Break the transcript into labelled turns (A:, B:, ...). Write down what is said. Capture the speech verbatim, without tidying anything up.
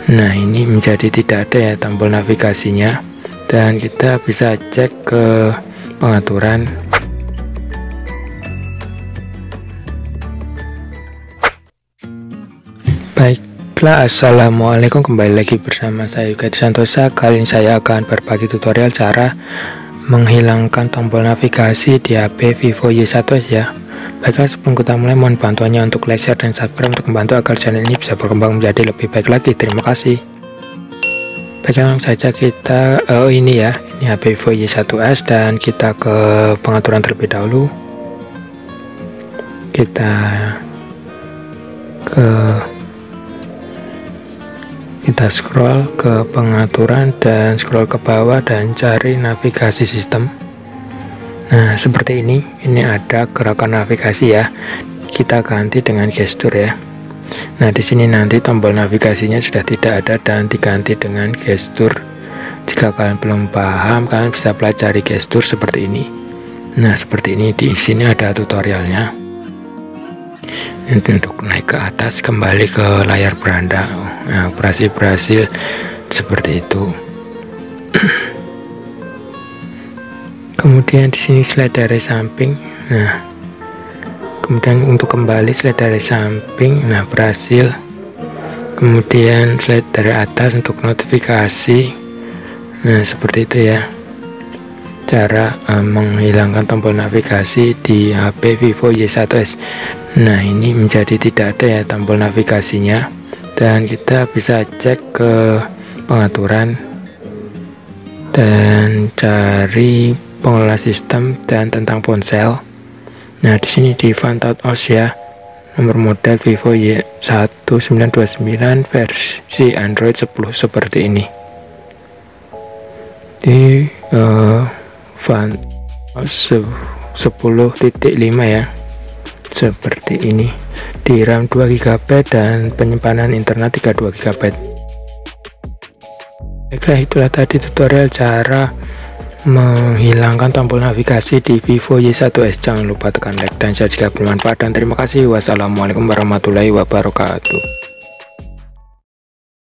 A: Nah, ini menjadi tidak ada ya tombol navigasinya, dan kita bisa cek ke pengaturan. Baiklah, assalamualaikum, kembali lagi bersama saya Yoga Santosa. Kali ini saya akan berbagi tutorial cara menghilangkan tombol navigasi di H P Vivo Y satu S ya. Baiklah, sebelum kita mulai, mohon bantuannya untuk like, share, dan subscribe untuk membantu agar channel ini bisa berkembang menjadi lebih baik lagi. Terima kasih. Baiklah, langsung saja kita oh ini ya, ini H P Vivo Y satu S, dan kita ke pengaturan terlebih dahulu. Kita ke kita scroll ke pengaturan dan scroll ke bawah dan cari navigasi sistem. Nah, seperti ini. Ini ada gerakan navigasi ya. Kita ganti dengan gestur ya. Nah, di sini nanti tombol navigasinya sudah tidak ada dan diganti dengan gestur. Jika kalian belum paham, kalian bisa pelajari gestur seperti ini. Nah, seperti ini. Di sini ada tutorialnya. Untuk naik ke atas, kembali ke layar beranda. Nah, operasi berhasil seperti itu. Kemudian di sini slide dari samping. Nah, kemudian untuk kembali slide dari samping. Nah, berhasil. Kemudian slide dari atas untuk notifikasi. Nah, seperti itu ya cara uh, menghilangkan tombol navigasi di H P Vivo Y satu S. Nah, ini menjadi tidak ada ya tombol navigasinya, dan kita bisa cek ke pengaturan dan cari pengelola sistem dan tentang ponsel. Nah, di sini di Fantout O S ya, nomor model Vivo Y satu sembilan dua sembilan versi Android sepuluh seperti ini. Di uh, sepuluh titik lima ya, seperti ini. Di RAM dua giga byte dan penyimpanan internet tiga puluh dua giga byte. Baiklah, itulah tadi tutorial cara menghilangkan tombol navigasi di Vivo Y satu S. Jangan lupa tekan like dan share jika bermanfaat, dan terima kasih. Wassalamualaikum warahmatullahi wabarakatuh.